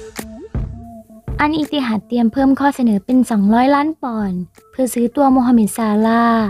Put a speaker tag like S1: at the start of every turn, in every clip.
S1: อัลอิติฮัดเตรียมเพิ่มข้อเสนอเป็น200 ล้านปอนด์เพื่อซื้อตัวโมฮัมเหม็ด ซาลาห์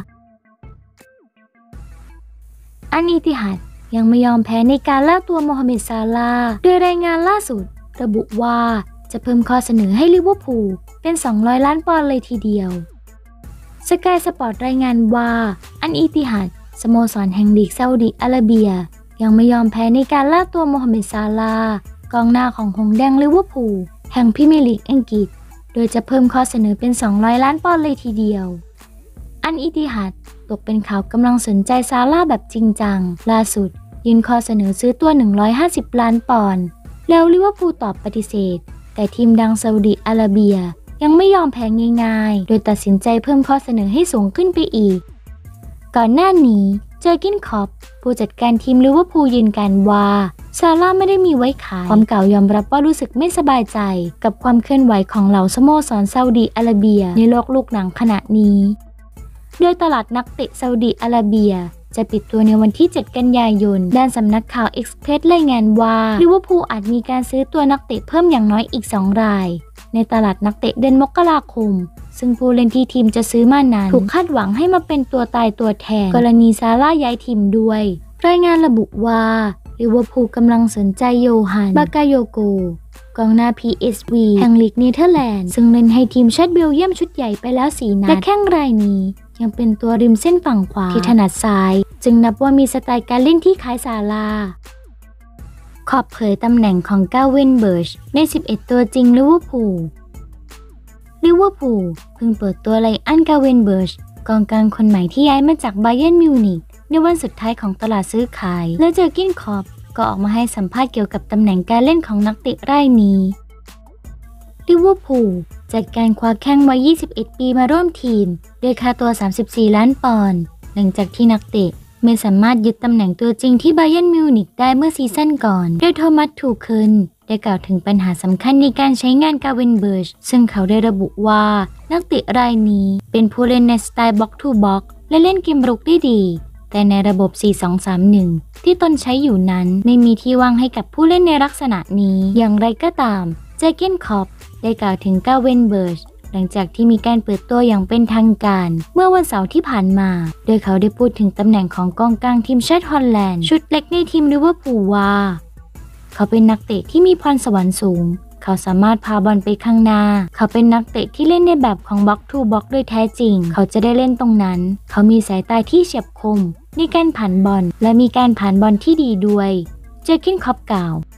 S1: อัลอิติฮัดยังไม่ยอมแพ้ในการล่าตัวโมฮัมเหม็ด ซาลาห์โดยรายงานล่าสุดระบุว่าจะเพิ่มข้อเสนอให้ลิเวอร์พูลเป็น200 ล้านปอนด์เลยทีเดียวสกายสปอร์ตรายงานว่าอัลอิติฮัดสโมสรแห่งลีกซาอุดิอาระเบียยังไม่ยอมแพ้ในการล่าตัวโมฮัมเหม็ด ซาลาห์กองหน้าของหงส์แดงลิเวอร์พูลแห่งพรีเมียร์ลีกอังกฤษโดยจะเพิ่มข้อเสนอเป็น200 ล้านปอนด์เลยทีเดียวอัลอิติฮัดตกเป็นข่าวกำลังสนใจซาลาห์แบบจริงจังล่าสุดยื่นข้อเสนอซื้อตัว150 ล้านปอนด์แล้วลิเวอร์พูลตอบปฏิเสธแต่ทีมดังซาอุดิอาระเบียยังไม่ยอมแพ้ง่ายๆโดยตัดสินใจเพิ่มข้อเสนอให้สูงขึ้นไปอีกก่อนหน้านี้เจอร์กิน คล็อปผู้จัดการทีมลิเวอร์พูลยืนยันว่าซาลาห์ไม่ได้มีไว้ขายความเก่ายอมรับว่ารู้สึกไม่สบายใจกับความเคลื่อนไหวของเหล่าสโมสรซาอุดิอาระเบียในโลกลูกหนังขณะนี้โดยตลาดนักเตะซาอุดิอาระเบียจะปิดตัวในวันที่ 7 กันยายนด้านสำนักข่าวเอ็กซ์เพรสรายงานว่าลิเวอร์พูลอาจมีการซื้อตัวนักเตะเพิ่มอย่างน้อยอีก2 รายในตลาดนักเตะเดือนมกราคมซึ่งผู้เล่นที่ทีมจะซื้อมานั้นถูกคาดหวังให้มาเป็นตัวตายตัวแทนกรณีซาลาห์ย้ายทีมด้วยรายงานระบุว่าลิเวอร์พูลกำลังสนใจโยฮัน บากาโยโกกองหน้า PSV แห่งลีกเนเธอร์แลนด์ซึ่งเล่นให้ทีมชาติเบลเยียมชุดใหญ่ไปแล้ว4 นัดและแข้งรายนี้ยังเป็นตัวริมเส้นฝั่งขวาที่ถนัดซ้ายจึงนับว่ามีสไตล์การเล่นที่คล้ายซาลาห์ขอบเผยตำแหน่งของกาวิน เบิร์ชใน11ตัวจริงลิเวอร์พูลเพิ่งเปิดตัวไลอัน กาวิน เบิร์ชกองกลางคนใหม่ที่ย้ายมาจากบาเยิร์นมิวนิกในวันสุดท้ายของตลาดซื้อขายและเจอร์กิน คล็อปก็ออกมาให้สัมภาษณ์เกี่ยวกับตำแหน่งการเล่นของนักเตะรายนี้ลิเวอร์พูลจัดการคว้าแข้งวัย 21 ปีมาร่วมทีมด้วยค่าตัว34 ล้านปอนด์หลังจากที่นักเตะไม่สามารถยึดตำแหน่งตัวจริงที่บาเยิร์นมิวนิกได้เมื่อซีซั่นก่อนโดยโทมัส ทูเคิลได้กล่าวถึงปัญหาสำคัญในการใช้งานกาวิน เบิร์ชซึ่งเขาได้ระบุว่านักเตะรายนี้เป็นผู้เล่นในสไตล์บ็อกทูบ็อกและเล่นเกมรุกได้ดีแต่ในระบบ 4-2-3-1 ที่ตนใช้อยู่นั้นไม่มีที่ว่างให้กับผู้เล่นในลักษณะนี้อย่างไรก็ตามเจอร์เก้น คล็อปได้กล่าวถึงกาวิน เบิร์ชหลังจากที่มีการเปิดตัวอย่างเป็นทางการเมื่อวันเสาร์ที่ผ่านมาโดยเขาได้พูดถึงตำแหน่งของกองกลางทีมชาติฮอลแลนด์ชุดเล็กในทีมลิเวอร์พูลว่าเขาเป็นนักเตะที่มีพรสวรรค์สูงเขาสามารถพาบอลไปข้างหน้าเขาเป็นนักเตะที่เล่นในแบบของบ็อกทูบ็อกโดยแท้จริงเขาจะได้เล่นตรงนั้นเขามีสายตาที่เฉียบคมในการผ่านบอลและมีการผ่านบอลที่ดีด้วยเจอร์กิน คล็อปกล่าว